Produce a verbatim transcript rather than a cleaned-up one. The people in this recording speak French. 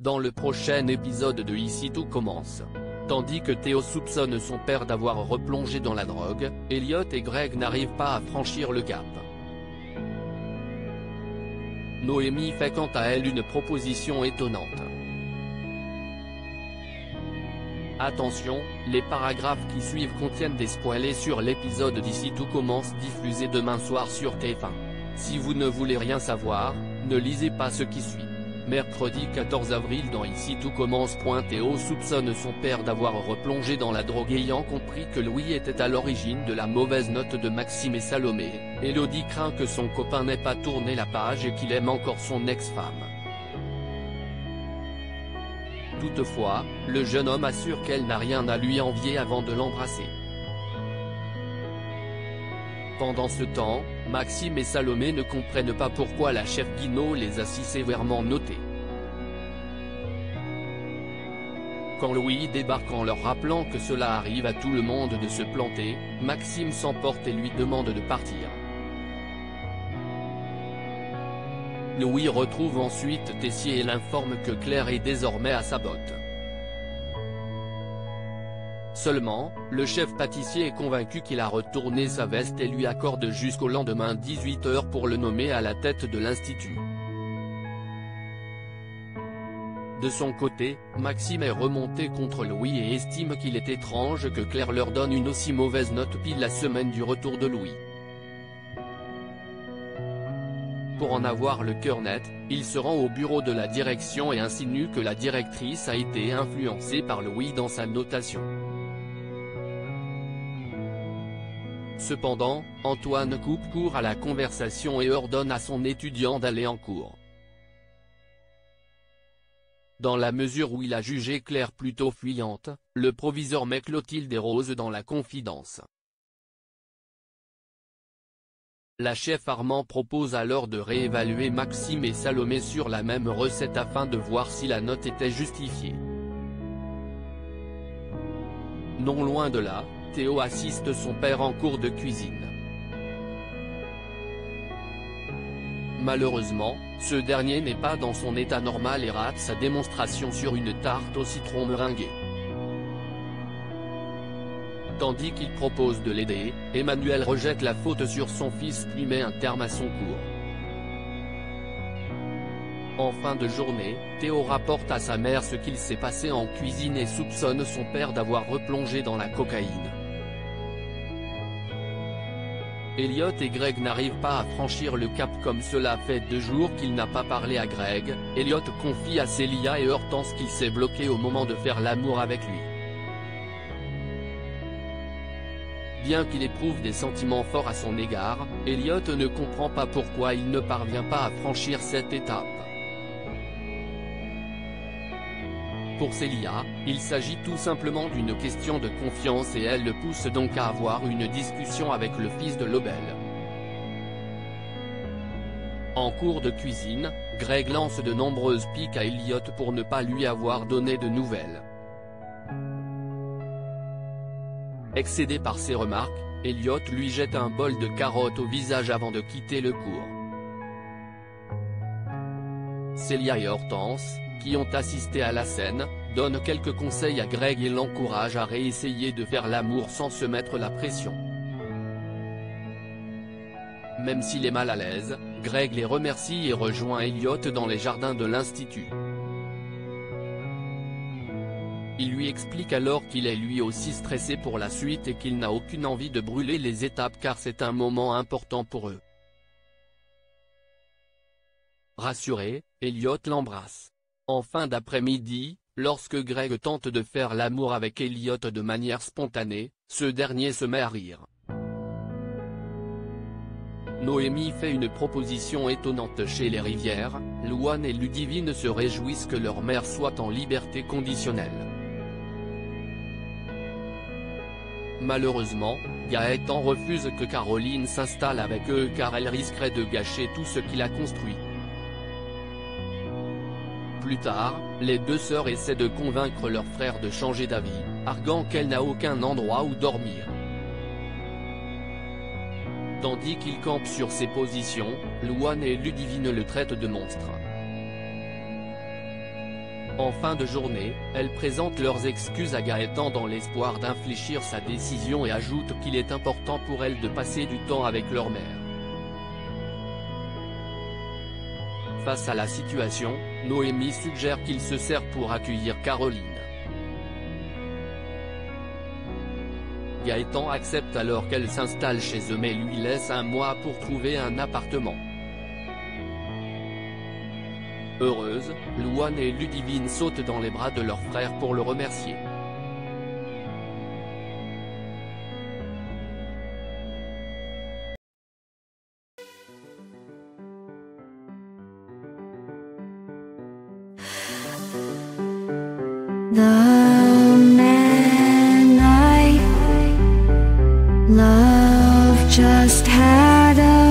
dans le prochain épisode de Ici tout commence. Tandis que Theo soupçonne son père d'avoir replongé dans la drogue, Elliot et Greg n'arrivent pas à franchir le cap. Noémie fait quant à elle une proposition étonnante. Attention, les paragraphes qui suivent contiennent des spoilers sur l'épisode d'Ici tout commence diffusé demain soir sur T F un. Si vous ne voulez rien savoir, ne lisez pas ce qui suit. Mercredi quatorze avril dans Ici tout commence. Théo soupçonne son père d'avoir replongé dans la drogue. Ayant compris que Louis était à l'origine de la mauvaise note de Maxime et Salomé, Elodie craint que son copain n'ait pas tourné la page et qu'il aime encore son ex-femme. Toutefois, le jeune homme assure qu'elle n'a rien à lui envier avant de l'embrasser. Pendant ce temps, Maxime et Salomé ne comprennent pas pourquoi la chef Guinaud les a si sévèrement notés. Quand Louis débarque en leur rappelant que cela arrive à tout le monde de se planter, Maxime s'emporte et lui demande de partir. Louis retrouve ensuite Tessier et l'informe que Claire est désormais à sa botte. Seulement, le chef pâtissier est convaincu qu'il a retourné sa veste et lui accorde jusqu'au lendemain dix-huit heures pour le nommer à la tête de l'institut. De son côté, Maxime est remonté contre Louis et estime qu'il est étrange que Claire leur donne une aussi mauvaise note pile la semaine du retour de Louis. Pour en avoir le cœur net, il se rend au bureau de la direction et insinue que la directrice a été influencée par Louis dans sa notation. Cependant, Antoine coupe court à la conversation et ordonne à son étudiant d'aller en cours. Dans la mesure où il a jugé Claire plutôt fuyante, le proviseur met Clotilde et Rose dans la confidence. La chef Armand propose alors de réévaluer Maxime et Salomé sur la même recette afin de voir si la note était justifiée. Non loin de là, Théo assiste son père en cours de cuisine. Malheureusement, ce dernier n'est pas dans son état normal et rate sa démonstration sur une tarte au citron meringuée. Tandis qu'il propose de l'aider, Emmanuel rejette la faute sur son fils puis met un terme à son cours. En fin de journée, Théo rapporte à sa mère ce qu'il s'est passé en cuisine et soupçonne son père d'avoir replongé dans la cocaïne. Elliot et Greg n'arrivent pas à franchir le cap comme cela fait deux jours qu'il n'a pas parlé à Greg. Elliot confie à Célia et Hortense qu'il s'est bloqué au moment de faire l'amour avec lui. Bien qu'il éprouve des sentiments forts à son égard, Elliot ne comprend pas pourquoi il ne parvient pas à franchir cette étape. Pour Célia, il s'agit tout simplement d'une question de confiance et elle le pousse donc à avoir une discussion avec le fils de Lobel. En cours de cuisine, Greg lance de nombreuses piques à Elliot pour ne pas lui avoir donné de nouvelles. Excédé par ces remarques, Elliot lui jette un bol de carottes au visage avant de quitter le cours. Célia et Hortense, qui ont assisté à la scène, donnent quelques conseils à Greg et l'encouragent à réessayer de faire l'amour sans se mettre la pression. Même s'il est mal à l'aise, Greg les remercie et rejoint Elliot dans les jardins de l'institut. Il lui explique alors qu'il est lui aussi stressé pour la suite et qu'il n'a aucune envie de brûler les étapes car c'est un moment important pour eux. Rassuré, Elliot l'embrasse. En fin d'après-midi, lorsque Greg tente de faire l'amour avec Elliot de manière spontanée, ce dernier se met à rire. Noémie fait une proposition étonnante chez les Rivières. Louane et Ludivine se réjouissent que leur mère soit en liberté conditionnelle. Malheureusement, Gaëtan refuse que Caroline s'installe avec eux car elle risquerait de gâcher tout ce qu'il a construit. Plus tard, les deux sœurs essaient de convaincre leur frère de changer d'avis, arguant qu'elle n'a aucun endroit où dormir. Tandis qu'il campe sur ses positions, Louane et Ludivine le traitent de monstre. En fin de journée, elles présentent leurs excuses à Gaëtan dans l'espoir d'infléchir sa décision et ajoutent qu'il est important pour elles de passer du temps avec leur mère. Face à la situation, Noémie suggère qu'il se sert pour accueillir Caroline. Gaëtan accepte alors qu'elle s'installe chez eux mais lui laisse un mois pour trouver un appartement. Heureuse, Louane et Ludivine sautent dans les bras de leur frère pour le remercier. The man I love just had a